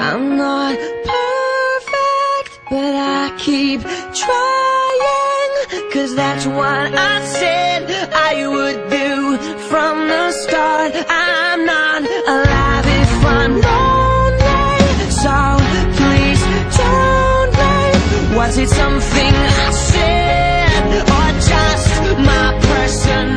I'm not perfect, but I keep trying, 'cause that's what I said I would do from the start. I'm not alive if I'm lonely, so please don't blame. Was it something I said, or just my personality?